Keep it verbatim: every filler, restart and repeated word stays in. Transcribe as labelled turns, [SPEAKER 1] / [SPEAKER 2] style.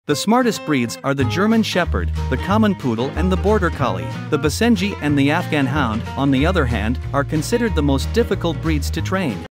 [SPEAKER 1] The smartest breeds are the German Shepherd, the Common Poodle and the Border Collie. The Basenji and the Afghan Hound, on the other hand, are considered the most difficult breeds to train.